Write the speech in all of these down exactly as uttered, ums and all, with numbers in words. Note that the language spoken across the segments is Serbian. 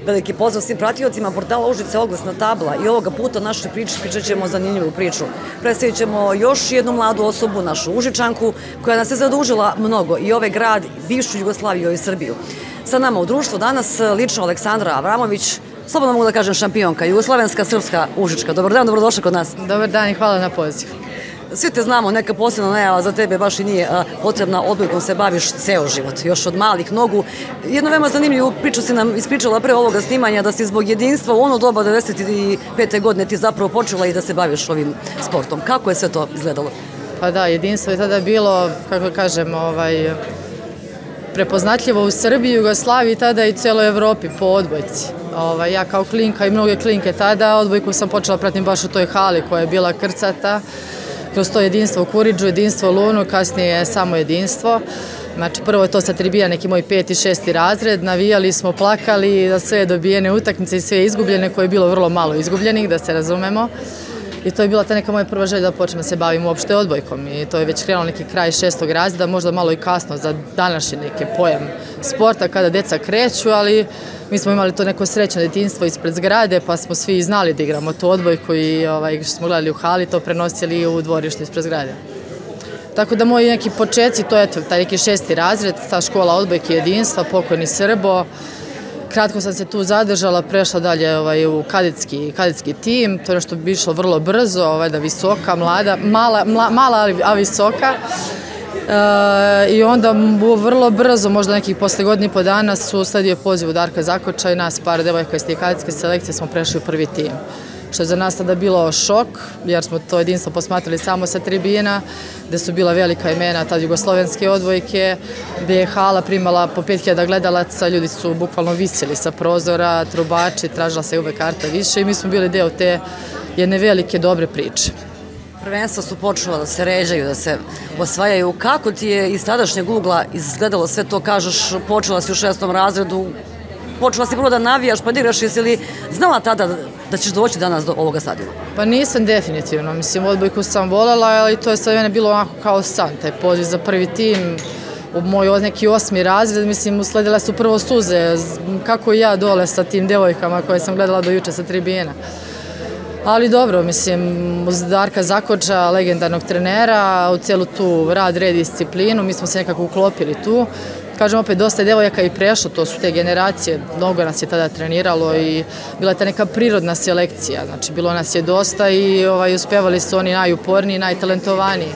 Veliki pozdrav svim pratiocima portala Užice oglasna tabla i ovoga puta našoj priči pričat ćemo zanimljivu priču. Predstavit ćemo još jednu mladu osobu, našu Užičanku, koja nas je zadužila mnogo i ovaj grad, bivšu Jugoslaviju i Srbiju. Sa nama u društvu danas lično Aleksandra Avramović, slobodno mogu da kažem šampionka, jugoslovenska, srpska, Užička. Dobar dan, dobrodošla kod nas. Dobar dan i hvala na pozivu. Svi te znamo, neka posebna najava za tebe baš i nije potrebna, odbojkom se baviš ceo život, još od malih nogu. Jednu veoma zanimljivu priču si nam ispričala pre ovoga snimanja, da si zbog jedinstva u ono doba devedeset pete godine ti zapravo počela i da se baviš ovim sportom. Kako je sve to izgledalo? Pa da, jedinstvo je tada bilo, kako kažem, ovaj, prepoznatljivo u Srbiji, Jugoslaviji, tada i u celoj Evropi po odbojci. Ovaj, ja kao klinka i mnoge klinke tada, odbojku sam počela pratim baš u toj hali koja je bila krcata, kroz to jedinstvo u Kuriđu, jedinstvo u Lunu, kasnije samo jedinstvo. Znači, prvo je to sa tribina, neki moj peti, šesti razred, navijali smo, plakali za sve dobijene utakmice i sve izgubljene, koje je bilo vrlo malo izgubljenih, da se razumemo. I to je bila ta neka moja prva želja da počnem se bavim uopšte odbojkom i to je već krenulo neki kraj šestog razreda, možda malo i kasno za današnji neki pojam sporta kada deca kreću, ali mi smo imali to neko srećno detinjstvo ispred zgrade pa smo svi znali da igramo tu odbojku i ovaj, što smo gledali u hali, to prenosili u dvorištu ispred zgrade. Tako da moji neki početci, to je taj neki šesti razred, ta škola odbojke i jedinstva, pokojni Srbo. Kratko sam se tu zadržala, prešla dalje ovaj, u kadetski, kadetski tim, to je nešto bi išlo vrlo brzo, ovaj, da visoka, mlada, mala, mla, mala ali, a visoka. E, I onda vrlo brzo, možda nekih posle godina i po dana, su usledio poziv od Darka Zakoča i nas par devojka iz te kadetske selekcije smo prešli u prvi tim. Što je za nas tada bilo šok, jer smo to jedinstvo posmatrali samo sa tribina, gde su bila velika imena, tad jugoslovenske odbojke, gde je hala primala po pet hiljada gledalaca, ljudi su bukvalno visili sa prozora, trubači, tražila se uvek karta više i mi smo bili deo te jedne velike dobre priče. Prvenstva su počela da se ređaju, da se osvajaju. Kako ti je iz tadašnjeg ugla izgledalo sve to, kažeš, počela si u šestom razredu, počela si prvo da navijaš, pa da igraš, jesi li znala tada da ćeš doći danas do ovoga stadiona? Pa nisam definitivno, mislim, odbojku sam voljela, ali to je sve mene bilo onako kao san, taj poziv za prvi tim, u moj neki osmi razred, mislim, usledile su prvo suze, kako i ja dole sa tim devojkama koje sam gledala do juče sa tribina. Ali dobro, mislim, uz Darka Zakoča, legendarnog trenera, u celu tu rad, red i disciplinu, mi smo se nekako uklopili tu. Kažem opet, dosta je devojaka i prešlo, to su te generacije, mnogo nas je tada treniralo i bila je ta neka prirodna selekcija, znači bilo nas je dosta i ovaj, uspevali su oni najuporniji, najtalentovaniji.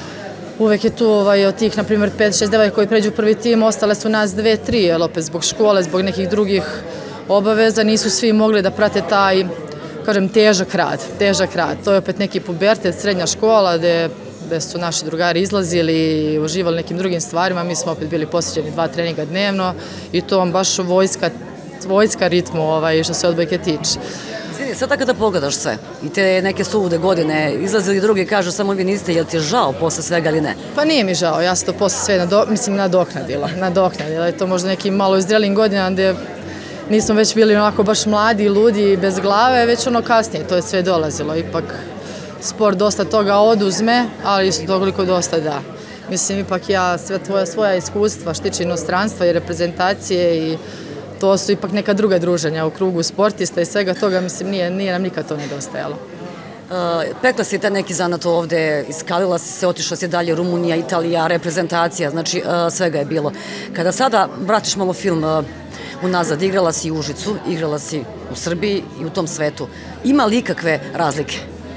Uvek je tu ovaj, od tih, na primjer, pet šest devojaka koji pređu u prvi tim, ostale su nas dve tri, jer opet zbog škole, zbog nekih drugih obaveza, nisu svi mogli da prate taj, kažem, težak rad, težak rad. To je opet neki pubertet, srednja škola, gde gde su naši drugari izlazili i uživali nekim drugim stvarima, mi smo opet bili posjećeni dva treninga dnevno i to vam baš vojska, vojska ritmu ovaj, što se odbojke tiče. Izvini, sad kada pogledaš sve i te neke sulude godine, izlazili drugi kažu samo vi niste, jel ti je žao posle svega ili ne? Pa nije mi žao, ja sam to posle sve nado, mislim, nadoknadila, nadoknadila je to možda nekim malo izrelim godinama gde nismo već bili onako baš mladi, ludi, bez glave, već ono kasnije, to je sve dolazilo, ipak sport dosta toga oduzme, ali isto toliko dosta da. Mislim, ipak ja sve tvoja svoja iskustva štiče inostranstva i reprezentacije i to su ipak neka druga druženja u krugu sportista i svega toga, mislim, nije, nije nam nikad to nedostajalo. Uh, pekla si te neki zanat ovde, iskalila si se, otišla si dalje, Rumunija, Italija, reprezentacija, znači uh, svega je bilo. Kada sada vratiš malo film uh, unazad, igrala si u Užicu, igrala si u Srbiji i u tom svetu, ima li ikakve razlike?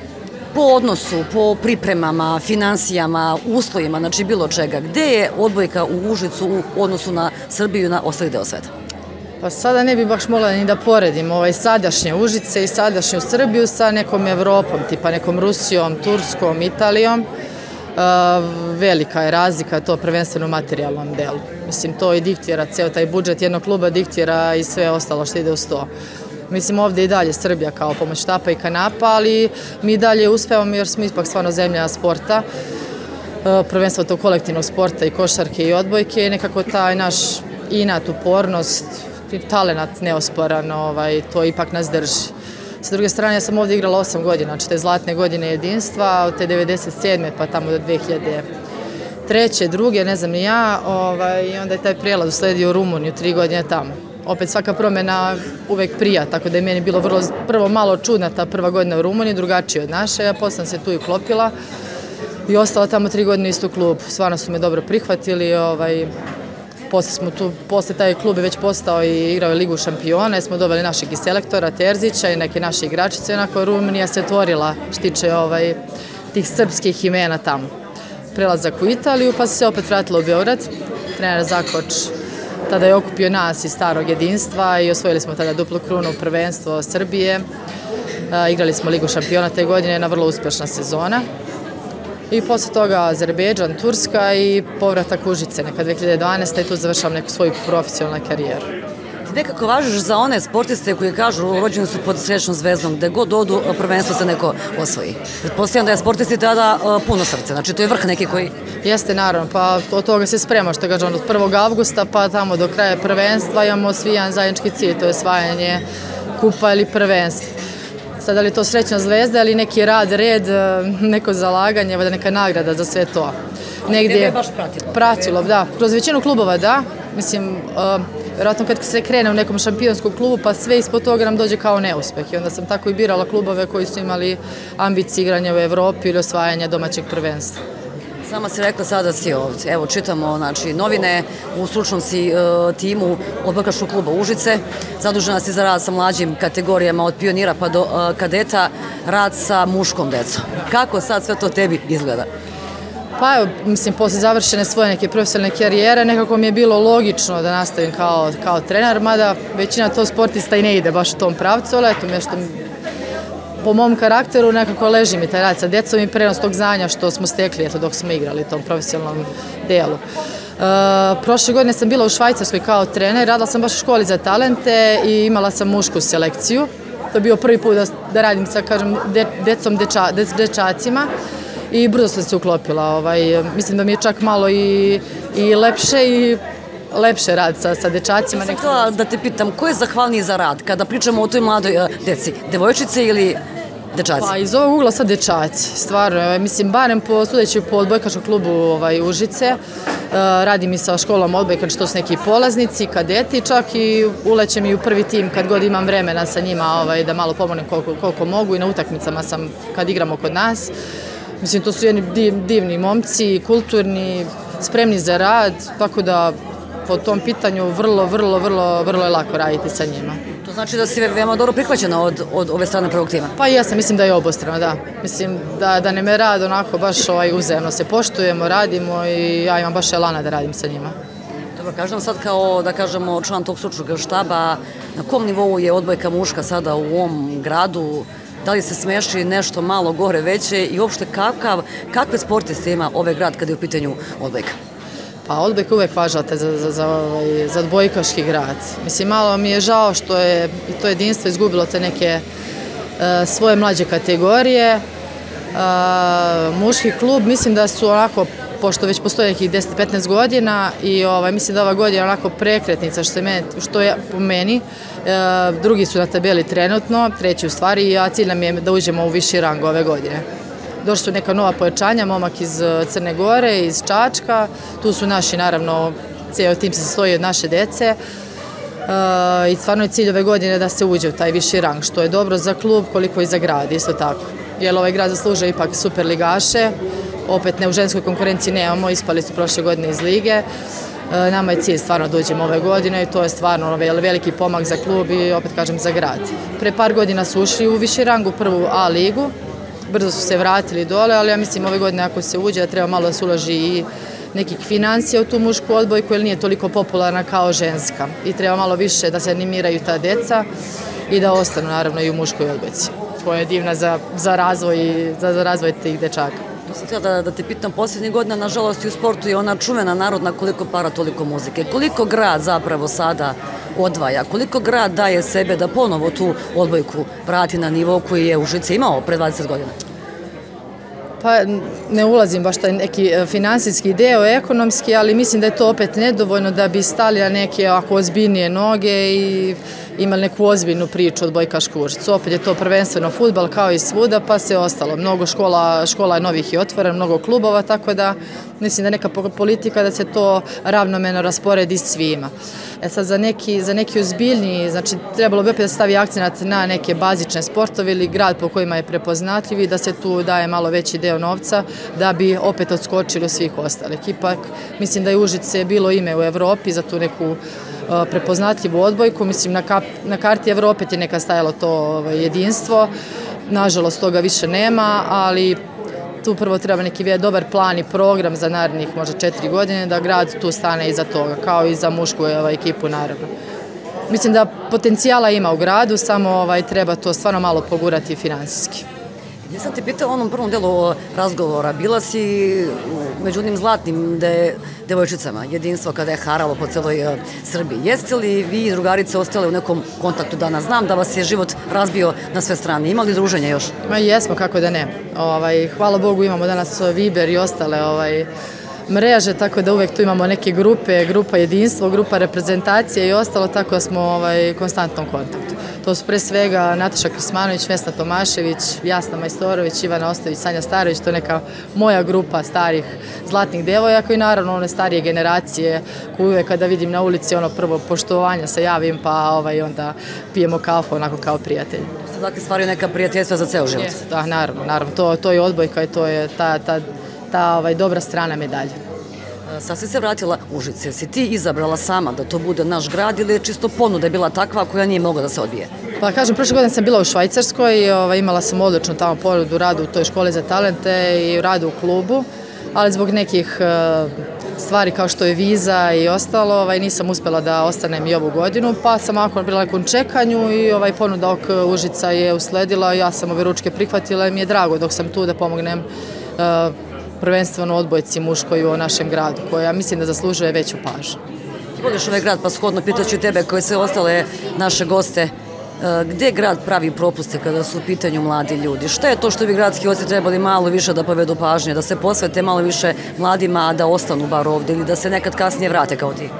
Po odnosu, po pripremama, finansijama, uslovima, znači bilo čega. Gde je odbojka u Užicu u odnosu na Srbiju i na ostali deo sveta? Pa sada ne bi baš mogla ni da poredim ovaj sadašnje Užice i sadašnju Srbiju sa nekom Evropom, tipa nekom Rusijom, Turskom, Italijom. Uh, velika je razlika, to prvenstveno u materijalnom delu. Mislim, to i diktira, ceo taj budžet jednog kluba diktira i sve ostalo što ide uz to. Mislim, ovdje i dalje Srbija kao pomoć štapa i kanapa, ali mi dalje uspevamo jer smo ipak stvarno zemlja sporta, prvenstveno to kolektivnog sporta i košarke i odbojke i nekako taj naš inat, upornost, talenat neosporan, ovaj, to ipak nas drži. Sa druge strane, ja sam ovdje igrala osam godina, znači te zlatne godine jedinstva, od te devedeset sedme pa tamo do dve hiljade treće, druge, ne znam ni ja, ovaj, i onda je taj prijelaz usledio u Rumuniju, tri godine tamo. opet svaka promjena uvek prija, tako da je meni bilo vrlo, prvo malo čudna ta prva godina u Rumuniji, drugačije od naše, a posle sam se tu i uklopila i ostala tamo tri godine isto klub. Stvarno su me dobro prihvatili, ovaj, posle smo tu, posle taj klub je već postao i igrao je Ligu šampiona, smo doveli našeg i selektora Terzića i neke naše igračice, onako Rumunija se otvorila štiče ovaj, tih srpskih imena tamo. Prelazak u Italiju, pa se opet vratila u Beograd, trener Zakoč tada je okupio nas iz starog jedinstva i osvojili smo tada duplu krunu prvenstvo Srbije. E, igrali smo Ligu šampiona te godine, jedna vrlo uspešna sezona. I posle toga Azerbejdžan, Turska i povratak Užice, neka dve hiljade dvanaeste. i tu završavam neku svoju profesionalnu karijeru. Ti nekako važiš za one sportiste koji kažu rođeni su pod srećnom zvezdom, gde god odu prvenstvo se neko osvoji. Pretpostavljam da je sportisti tada uh, puno srce, znači to je vrh neki koji... Jeste, naravno, pa od toga se sprema, što kažem, od prvog avgusta pa tamo do kraja prvenstva imamo svi jedan zajednički cilj, to je osvajanje kupa ili prvenstva. Sad, da li je to srećna zvezda ili neki rad, red, neko zalaganje, neka nagrada za sve to. Negdje je baš pratilo. Pratilo, da. Kroz većinu klubova, da. Mislim, uh, vjerojatno kad se krene u nekom šampionskom klubu, pa sve ispod toga nam dođe kao neuspeh. I onda sam tako i birala klubove koji su imali ambicije igranja u Evropi ili osvajanja domaćeg prvenstva. Sama si rekla sada si ovdje. Evo, čitamo, znači, novine, u stručnom si uh, timu odbojkaškog kluba Užice. Zadužena si za rad sa mlađim kategorijama od pionira pa do uh, kadeta, rad sa muškom decom. Kako sad sve to tebi izgleda? Pa evo, mislim, posle završene svoje neke profesionalne karijere, nekako mi je bilo logično da nastavim kao, kao trener, mada većina to sportista i ne ide baš u tom pravcu, ali eto, nešto po mom karakteru nekako leži mi taj rad sa decom i prenos tog znanja što smo stekli eto, dok smo igrali u tom profesionalnom delu. E, prošle godine sam bila u Švajcarskoj kao trener, radila sam baš u školi za talente i imala sam mušku selekciju. To je bio prvi put da, da radim sa, kažem, de, decom, deča, de, dečacima. I brzo sam se uklopila. Ovaj, mislim da mi je čak malo i, i lepše i lepše rad sa, sa dečacima. Ja sam htjela da te pitam, ko je zahvalniji za rad kada pričamo o toj mladoj uh, deci? Devojčice ili dečaci? Pa iz ovog ugla sad dečaci, stvarno. Mislim, barem po, sudeći po odbojkaškom klubu ovaj, Užice, uh, radim i sa školom odbojka, što su neki polaznici, kadeti, čak i ulećem i u prvi tim kad god imam vremena sa njima ovaj, da malo pomonem koliko, koliko mogu i na utakmicama sam kad igramo kod nas. Mislim, to su jedni div, divni momci, kulturni, spremni za rad, tako da po tom pitanju vrlo, vrlo, vrlo, vrlo je lako raditi sa njima. To znači da si veoma dobro prihvaćena od, od ove strane prvog tima? Pa ja sam, mislim da je obostrano, da. Mislim da, da ne me rad onako baš ovaj, uzajemno se poštujemo, radimo i ja imam baš elana da radim sa njima. Dobro, kažem sad kao, da kažemo, član tog stručnog štaba, na kom nivou je odbojka muška sada u ovom gradu? Da li se smeši nešto malo gore veće i uopšte kakav, kakve sportiste ima ovaj grad kada je u pitanju odbojka? Pa odbojka uvek važate za, za, za, ovaj, za odbojkaški grad. Mislim, malo mi je žao što je i to jedinstvo izgubilo te neke uh, svoje mlađe kategorije. Uh, muški klub, mislim da su onako, pošto već postoje nekih deset do petnaest godina i ovaj, mislim da ova godina onako prekretnica što je, meni, što je po meni. E, drugi su na tabeli trenutno, treći u stvari, a cilj nam je da uđemo u viši rang ove godine. Došli su neka nova pojačanja, momak iz Crne Gore, iz Čačka, tu su naši, naravno, cijel tim se sastoji od naše dece e, i stvarno je cilj ove godine da se uđe u taj viši rang, što je dobro za klub koliko i za grad, isto tako. Jer ovaj grad zaslužuje ipak superligaše, opet ne u ženskoj konkurenciji nemamo, ispali su prošle godine iz lige. Nama je cilj stvarno da uđemo ove godine i to je stvarno veliki pomak za klub i opet kažem za grad. Pre par godina su ušli u viši rang, u prvu A ligu, brzo su se vratili dole, ali ja mislim ove godine ako se uđe da treba malo da se uloži i nekih financija u tu mušku odbojku jer nije toliko popularna kao ženska i treba malo više da se animiraju ta deca i da ostanu naravno i u muškoj odbojci koja je divna za, za, razvoj, za, za razvoj tih dečaka. To sam htjela da, da te pitam, posljednjih godina, nažalost, i u sportu je ona čuvena narodna koliko para, toliko muzike. Koliko grad zapravo sada odvaja, koliko grad daje sebe da ponovo tu odbojku vrati na nivo koji je Užice imao pre dvadeset godina? Pa ne ulazim baš taj neki finansijski deo, ekonomski, ali mislim da je to opet nedovoljno da bi stali na neke ovako ozbiljnije noge i imali neku ozbiljnu priču od Bojkaške Užice. Opet je to prvenstveno fudbal kao i svuda, pa se ostalo. Mnogo škola, škola novih je otvoreno, mnogo klubova, tako da mislim da neka politika da se to ravnomjerno rasporedi svima. E sad, za neki, za neki ozbiljniji, znači trebalo bi opet da stavi akcenat na neke bazične sportove ili grad po kojima je prepoznatljiv i da se tu daje malo veći deo novca da bi opet odskočili od svih ostalih. Ipak, mislim da je Užice bilo ime u Evropi za tu neku prepoznatljivu odbojku. Mislim, na, kap, na karti Evrope ti neka stajalo to ovaj, jedinstvo. Nažalost, toga više nema, ali tu prvo treba neki dobar plan i program za narednih možda četiri godine da grad tu stane iza toga, kao i za mušku ovaj, ekipu naravno. Mislim da potencijala ima u gradu, samo ovaj, treba to stvarno malo pogurati finansijski. Nisam te pitao u onom prvom delu razgovora, bila si među onim zlatnim de, devojčicama, jedinstvo kada je haralo po celoj uh, Srbiji. Jeste li vi drugarice ostale u nekom kontaktu danas? Znam da vas je život razbio na sve strane. Ima li druženja još? Ma jesmo, kako da ne. Ovaj, hvala Bogu imamo danas Viber i ostale ovaj, mreže, tako da uvek tu imamo neke grupe, grupa jedinstvo, grupa reprezentacije i ostalo, tako da smo ovaj, u konstantnom kontaktu. To su pre svega Nataša Krismanović, Vesna Tomašević, Jasna Majstorović, Ivana Ostović, Sanja Starović, to je neka moja grupa starih zlatnih devojaka i naravno one starije generacije koje uvek kada vidim na ulici ono prvo poštovanja se javim pa ovaj, onda pijemo kafu onako kao prijatelji. Ste dakle stvaraju neka prijateljstva za ceo život? Jeste, da, naravno, naravno. To, to je odbojka i to je ta, ta, ta ovaj, dobra strana medalje. Sad si se vratila Užice, si ti izabrala sama da to bude naš grad ili je čisto ponuda bila takva koja nije mogla da se odbije? Pa kažem, prošle godine sam bila u Švajcarskoj, ovaj, imala sam odličnu tamo ponudu radu u toj školi za talente i radu u klubu, ali zbog nekih uh, stvari kao što je viza i ostalo, ovaj, nisam uspela da ostanem i ovu godinu, pa sam ako bila na nekom čekanju i ovaj, ponuda ok Užica je usledila, ja sam ove ručke prihvatila i mi je drago dok sam tu da pomognem uh, prvenstveno odbojci muškoj u našem gradu, koja mislim da zaslužuje veću pažnju. Ti voliš ovaj grad, pa shodno pitaću tebe koje sve ostale naše goste, gde grad pravi propuste kada su u pitanju mladi ljudi? Šta je to što bi gradski oci trebali malo više da povedu pažnje, da se posvete malo više mladima, a da ostanu bar ovde ili da se nekad kasnije vrate kao ti?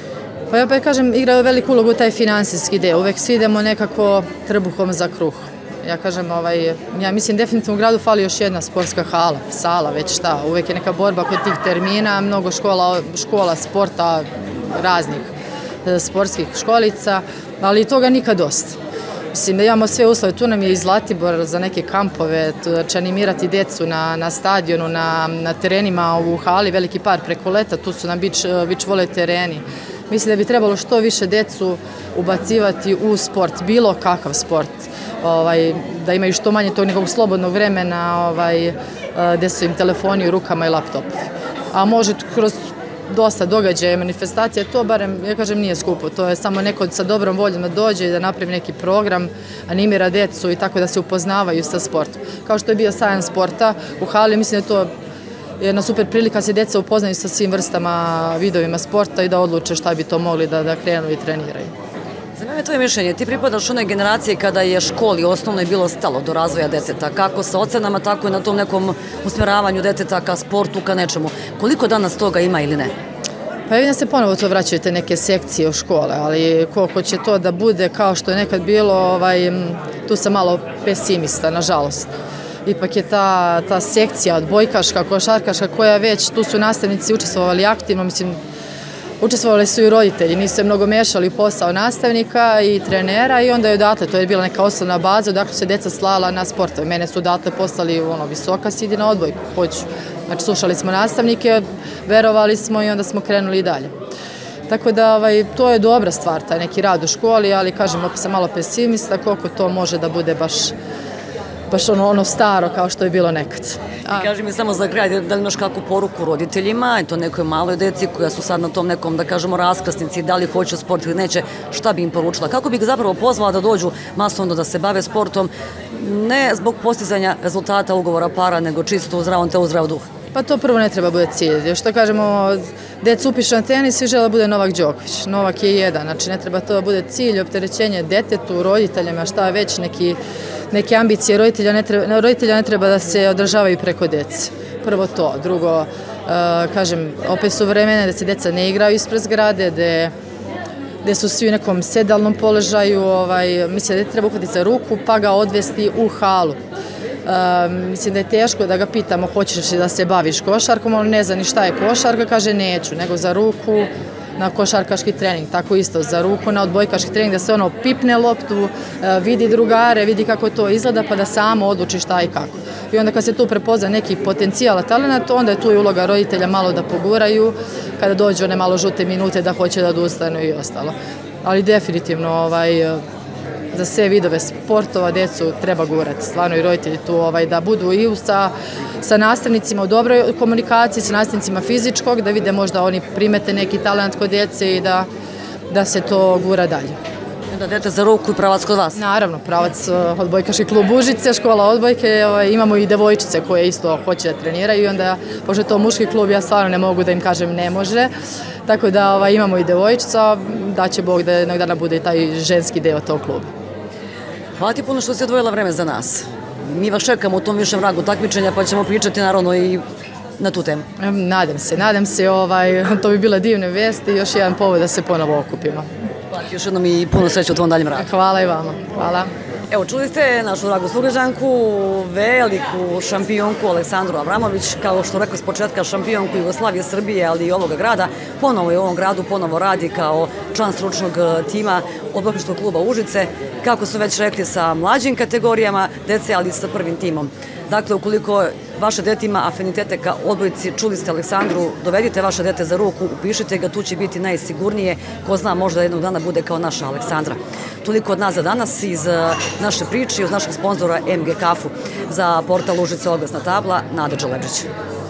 Pa ja pa kažem, igraju veliku ulogu taj finansijski deo. Uvek svi idemo nekako trbuhom za kruh. Ja kažem, ovaj, ja mislim definitivno u gradu fali još jedna sportska hala, sala, već šta. Uvek je neka borba kod tih termina, mnogo škola, škola sporta, raznih sportskih školica, ali toga nikad dosta. Mislim da imamo sve uslove, tu nam je i Zlatibor za neke kampove, da će animirati decu na, na stadionu, na, na terenima u hali, veliki par preko leta, tu su nam beach, beach volley tereni. Mislim da bi trebalo što više decu ubacivati u sport, bilo kakav sport, ovaj, da imaju što manje tog nekog slobodnog vremena, ovaj, gde su im telefoni u rukama i laptopovi. A može kroz dosta događaja i manifestacija, to barem, ja kažem, nije skupo. To je samo neko sa dobrom voljom da dođe i da napravi neki program, animira decu i tako da se upoznavaju sa sportom. Kao što je bio sajam sporta u hali, mislim da je to jedna super prilika da se deca upoznaju sa svim vrstama, vidovima sporta i da odluče šta bi to mogli da, da krenu i treniraju. Za mene je tvoje mišljenje, ti pripadaš onoj generaciji kada je školi osnovno je bilo stalo do razvoja deteta, kako sa ocenama, tako i na tom nekom usmjeravanju deteta ka sportu, ka nečemu. Koliko danas toga ima ili ne? Pa vidim da se ponovo to vraćaju te neke sekcije u škole, ali koliko će to da bude kao što je nekad bilo, ovaj, tu sam malo pesimista, nažalost. Ipak je ta, ta sekcija odbojkaška, košarkaška koja već, tu su nastavnici učestvovali aktivno, mislim, učestvovali su i roditelji, nisu se mnogo mešali u posao nastavnika i trenera i onda je odatle, to je bila neka osnovna baza, odakle se deca slala na sportove. Mene su odatle poslali ono, visoka, sidi na odbojku, hoću. Znači, slušali smo nastavnike, verovali smo i onda smo krenuli i dalje. Tako da, ovaj, to je dobra stvar, taj neki rad u školi, ali kažem, opet sam malo pesimista, koliko to može da bude baš baš ono, ono staro kao što je bilo nekad. A... Kaži mi samo za kraj, da li imaš kakvu poruku roditeljima, i to nekoj maloj deci koja su sad na tom nekom, da kažemo, raskrsnici, da li hoće sport ili neće, šta bi im poručila? Kako bi ih zapravo pozvala da dođu masovno da se bave sportom, ne zbog postizanja rezultata, ugovora, para, nego čisto u zdravom te u zdrav duh? Pa to prvo ne treba bude cilj. Još što kažemo, deca upiše na tenis i žele da bude Novak Đoković. Novak je jedan, znači ne treba to da bude cilj, opterećenje detetu, roditeljima, šta je već neki neke ambicije roditelja ne, treba, roditelja ne treba da se održavaju preko dece. Prvo to. Drugo, uh, kažem, opet su vremene da se deca ne igraju ispred zgrade, da gde su svi u nekom sedalnom položaju, ovaj, mislim da je treba uhvatiti za ruku pa ga odvesti u halu. E, mislim da je teško da ga pitamo hoćeš li da se baviš košarkom, on ne zna ni šta je košarka, kaže neću, nego za ruku na košarkaški trening, tako isto za ruku na odbojkaški trening, da se ono pipne loptu, vidi drugare, vidi kako to izgleda, pa da samo odluči šta i kako. I onda kad se tu prepozna neki potencijal, talent, onda je tu i uloga roditelja malo da poguraju, kada dođu one malo žute minute da hoće da odustanu i ostalo. Ali definitivno ovaj, za sve vidove sportova decu treba gurati, stvarno i roditelji tu ovaj, da budu i sa, sa nastavnicima u dobroj komunikaciji, sa nastavnicima fizičkog, da vide možda oni primete neki talent kod djece i da, da se to gura dalje. Da dete za ruku i pravac kod vas? Naravno, pravac odbojkaški klub Užice, škola odbojke, ovaj, imamo i devojčice koje isto hoće da treniraju i onda, pošto je to muški klub, ja stvarno ne mogu da im kažem ne može, tako da ovaj, imamo i devojčica, da će Bog da jednog dana bude i taj ženski deo tog kluba. Hvala ti puno što si odvojila vreme za nas. Mi vas čekamo u tom višem rangu takmičenja pa ćemo pričati naravno i na tu temu. Nadam se, nadam se, ovaj, to bi bile divne vesti i još jedan povod da se ponovo okupimo. Hvala ti još jednom i puno sreće u tvom daljem radu. Hvala i vama. Hvala. Evo, čuli ste našu dragu sugrađanku, veliku šampionku Aleksandru Avramović, kao što rekao s početka šampionku Jugoslavije, Srbije, ali i ovoga grada. Ponovo je u ovom gradu, ponovo radi kao član stručnog tima odbojkaškog kluba Užice, kako su već rekli sa mlađim kategorijama dece, ali i sa prvim timom. Dakle, ukoliko vaše dete ima afinitete ka odbojci, čuli ste Aleksandru, dovedite vaše dete za ruku, upišite ga, tu će biti najsigurnije, ko zna možda jednog dana bude kao naša Aleksandra. Toliko od nas za danas iz naše priče i od našeg sponzora M G Kafu. Za portal Užice oglasna tabla, Nada Đeleđić.